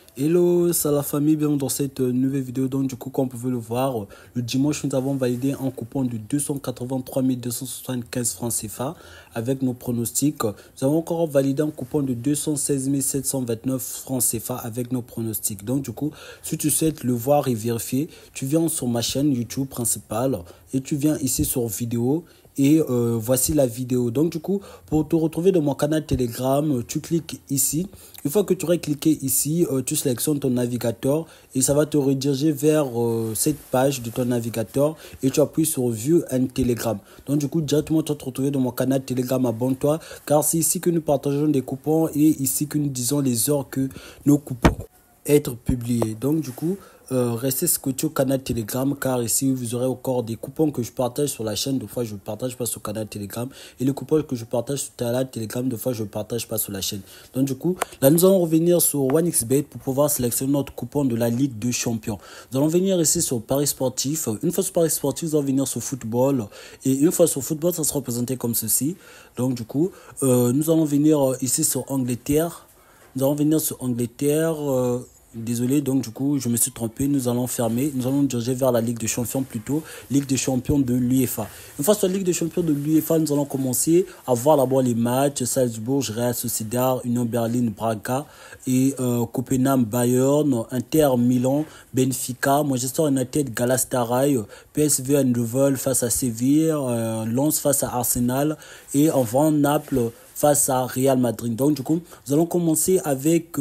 Hello, c'est la famille, bienvenue dans cette nouvelle vidéo. Donc du coup, comme vous pouvez le voir, le dimanche, nous avons validé un coupon de 283 275 francs CFA avec nos pronostics. Nous avons encore validé un coupon de 216 729 francs CFA avec nos pronostics. Donc du coup, si tu souhaites le voir et vérifier, tu viens sur ma chaîne YouTube principale et tu viens ici sur vidéo. Et voici la vidéo. Donc du coup, pour te retrouver dans mon canal Telegram, tu cliques ici. Une fois que tu aurais cliqué ici, tu sélectionnes ton navigateur et ça va te rediriger vers cette page de ton navigateur et tu appuies sur View and Telegram. Donc du coup, directement, tu vas te retrouver dans mon canal Telegram. Abonne-toi car c'est ici que nous partageons des coupons et ici que nous disons les heures que nos coupons être publiés. Donc du coup, restez scotché au canal Telegram car ici vous aurez encore des coupons que je partage sur la chaîne. Des fois je ne partage pas sur le canal Telegram et les coupons que je partage sur le canal Telegram, des fois je ne partage pas sur la chaîne. Donc du coup, là nous allons revenir sur OneXBet pour pouvoir sélectionner notre coupon de la Ligue des Champions. Nous allons venir ici sur Paris Sportif. Une fois sur Paris Sportif, nous allons venir sur Football et une fois sur Football, ça sera représenté comme ceci. Donc du coup, nous allons venir ici sur Angleterre. Nous allons venir sur Angleterre. Désolé, donc du coup, je me suis trompé. Nous allons fermer. Nous allons diriger vers la Ligue des Champions plutôt. Ligue des Champions de l'UEFA. Une fois sur la Ligue des Champions de l'UEFA, nous allons commencer à voir d'abord les matchs. Salzbourg, Real Sociedad, Union Berlin, Braga et Copenhague, Bayern, Inter, Milan, Benfica, Manchester United, Galatasaray, PSV Eindhoven face à Séville, Lens face à Arsenal et enfin Naples face à Real Madrid. Donc du coup, nous allons commencer avec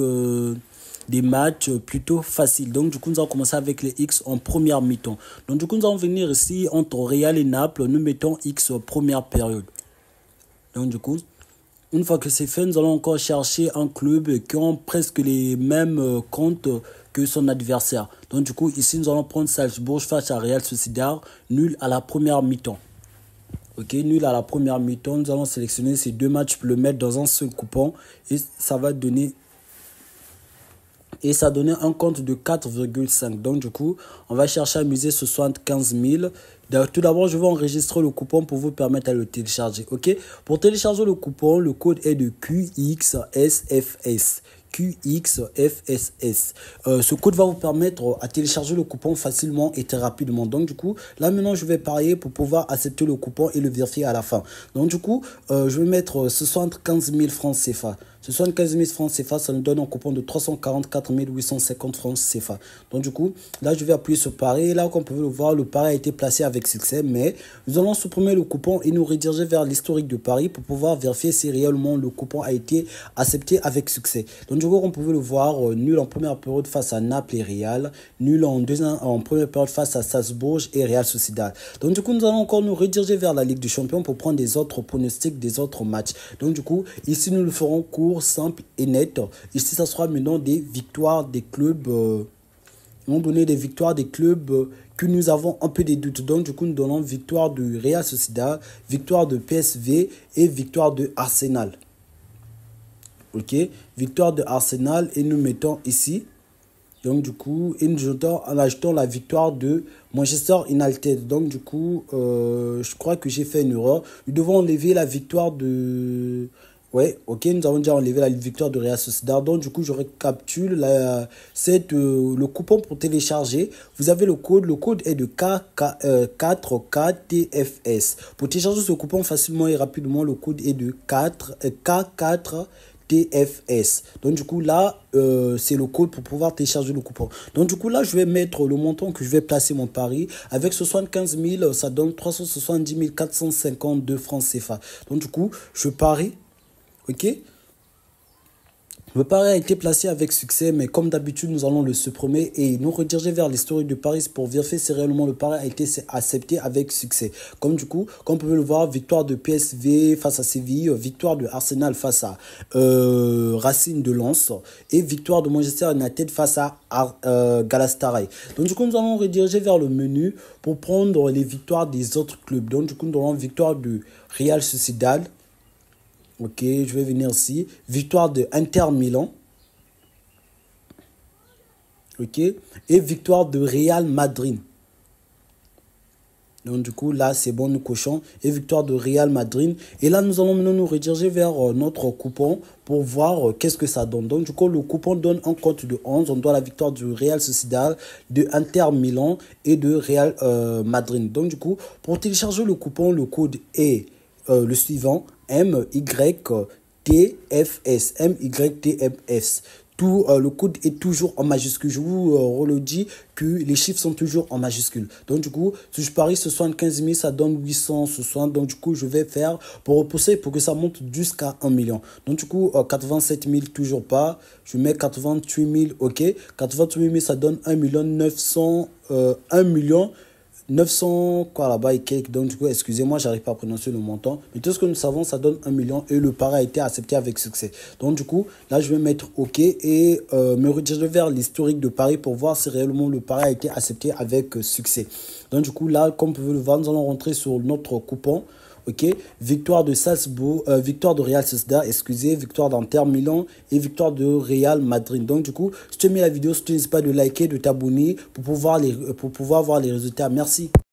des matchs plutôt faciles. Donc du coup, nous allons commencer avec les X en première mi-temps. Donc du coup, nous allons venir ici entre Real et Naples. Nous mettons X première période. Donc du coup, une fois que c'est fait, nous allons encore chercher un club qui ont presque les mêmes comptes que son adversaire. Donc du coup, ici, nous allons prendre Salzbourg face à Real Sociedad, nul à la première mi-temps. Ok, nul à la première mi-temps. Nous allons sélectionner ces deux matchs pour le mettre dans un seul coupon et ça va donner ça donnait un compte de 4,5. Donc du coup, on va chercher à miser 75 000. Tout d'abord, je vais enregistrer le coupon pour vous permettre de le télécharger. Ok, pour télécharger le coupon, le code est de QXSFS. QXFSS. Ce code va vous permettre à télécharger le coupon facilement et très rapidement. Donc du coup, là maintenant, je vais parier pour pouvoir accepter le coupon et le vérifier à la fin. Donc du coup, je vais mettre 75 000 francs CFA. 75 000 francs CFA, ça nous donne un coupon de 344 850 francs CFA. Donc du coup, là, je vais appuyer sur pari. Là, comme vous pouvez le voir, le pari a été placé avec succès. Mais nous allons supprimer le coupon et nous rediriger vers l'historique de pari pour pouvoir vérifier si réellement le coupon a été accepté avec succès. Donc du coup, comme vous pouvez le voir, nul en première période face à Naples et Real. Nul en première période face à Salzbourg et Real Sociedad. Donc du coup, nous allons encore nous rediriger vers la Ligue des Champions pour prendre des autres pronostics des autres matchs. Donc du coup, ici, nous le ferons court, simple et net. Ici, ça sera maintenant des victoires des clubs. Ils vont donner des victoires des clubs que nous avons un peu des doutes. Donc, du coup, nous donnons victoire de Real Sociedad, victoire de PSV et victoire de Arsenal. Ok, victoire de Arsenal et nous mettons ici. Donc, du coup, et nous ajoutons la victoire de Manchester United. Donc, du coup, je crois que j'ai fait une erreur. Nous devons enlever la victoire de... Ouais, ok, nous avons déjà enlevé la victoire de Real Sociedad. Donc, du coup, je récapitule le coupon pour télécharger. Vous avez le code est de 4KTFS. Pour télécharger ce coupon facilement et rapidement, le code est de K4 TFS. Donc du coup là, c'est le code pour pouvoir télécharger le coupon. Donc du coup là, je vais mettre le montant que je vais placer mon pari. Avec 75 000, ça donne 370 452 francs CFA. Donc du coup, je parie. Ok. Le pari a été placé avec succès, mais comme d'habitude, nous allons le supprimer et nous rediriger vers l'historique de Paris pour vérifier si réellement le pari a été accepté avec succès. Comme du coup, comme vous pouvez le voir, victoire de PSV face à Séville, victoire de Arsenal face à Racing de Lens et victoire de Manchester United face à Galatasaray. Donc du coup, nous allons rediriger vers le menu pour prendre les victoires des autres clubs. Donc du coup, nous avons victoire de Real Sociedad. Ok, je vais venir ici. Victoire de Inter Milan. Ok. Et victoire de Real Madrid. Donc du coup, là, c'est bon, nous cochons. Et victoire de Real Madrid. Et là, nous allons maintenant nous rediriger vers notre coupon pour voir qu'est-ce que ça donne. Donc du coup, le coupon donne un compte de 11. On doit la victoire du Real Sociedad, de Inter Milan et de Real Madrid. Donc du coup, pour télécharger le coupon, le code est le suivant, MYTFS. MYTFS. Tout, le code est toujours en majuscule. Je vous redis que les chiffres sont toujours en majuscule. Donc du coup, si je parie ce 75 000, ça donne 860. Donc du coup, je vais faire pour repousser pour que ça monte jusqu'à 1 million. Donc du coup, 87 000, toujours pas. Je mets 88 000, ok. 88 000, ça donne 1 million 900, 1 million 900 quoi là-bas et quelques. Donc du coup, excusez-moi, j'arrive pas à prononcer le montant, mais tout ce que nous savons, ça donne 1 million et le pari a été accepté avec succès. Donc du coup, là je vais mettre OK et me rediriger vers l'historique de pari pour voir si réellement le pari a été accepté avec succès. Donc du coup, là, comme vous pouvez le voir, nous allons rentrer sur notre coupon. Ok, victoire de Salzbourg, victoire de Real Sociedad, excusez, victoire d'Inter Milan et victoire de Real Madrid. Donc du coup, si tu as aimé la vidéo, n'hésite pas de liker, de t'abonner pour pouvoir voir les résultats. Merci.